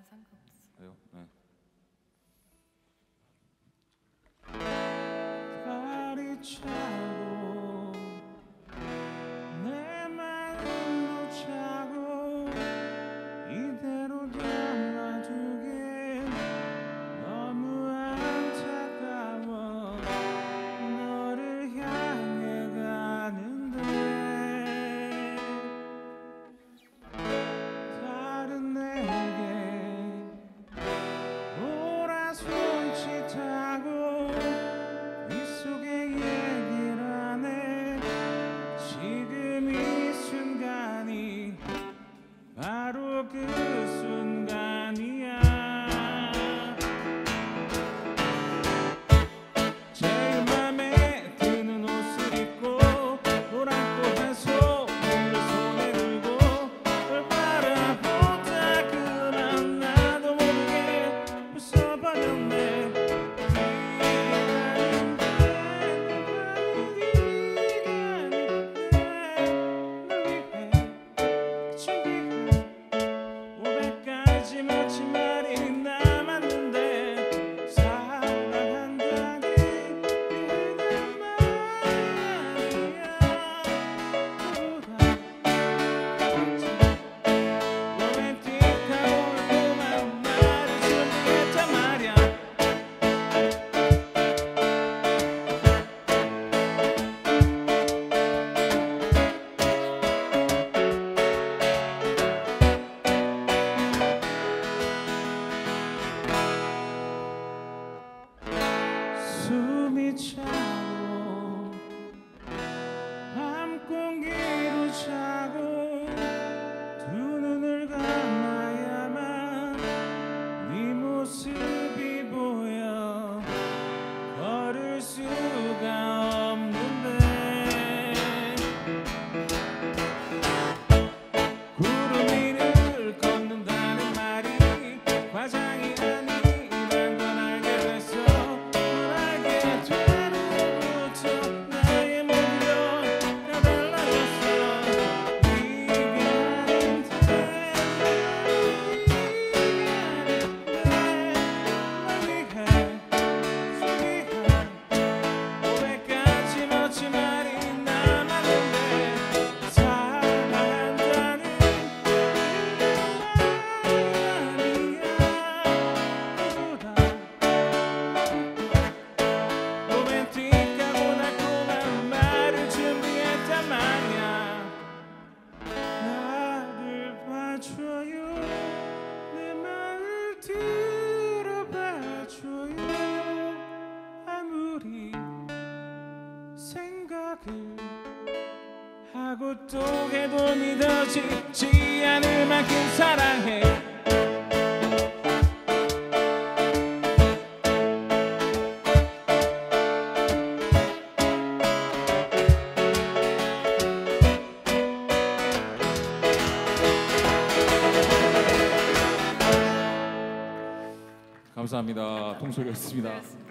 난 상관없어. 그래요? 네. 발이 차고 내 마음도 차고 이대로 담아두긴 너무 안타까워. 너를 향해 가는데 다른 내게 오라 손짓하고 윗속에 얘기를 하네. 지금 이 순간이 바로 그 순간이야. 제일 맘에 드는 옷을 입고 노랗고 한 손을 손에 들고 널 바라보다 그만 나도 모르게 웃어버렸네. 오백가지 멋진 말이 남았는데 사랑한다니 그냥 말이야. 로맨틱하고 고마운 말을 준비했단 말이야. 숨이 차고 밤 공기로 차고 두 눈을 감아야만 네 모습이 보여. 걸을 수가 없는데 구름 위를 걷는다는 말이 과장이 아니란 걸 알게 됐어. 널 알게 되로부터 나의 몸도 달라졌어. 네가 아닌데 널 위해 준비한 오백가지 멋진 말이 남았는데 사랑한다는 로맨틱하고 달콤한 말을 준비했단 말이야. 나를 봐줘요. 내 말을 들어봐줘요. 아무리 생각을 하고 또 해도 믿어지지 않을 만큼 사랑해. 감사합니다. 통솔이었습니다.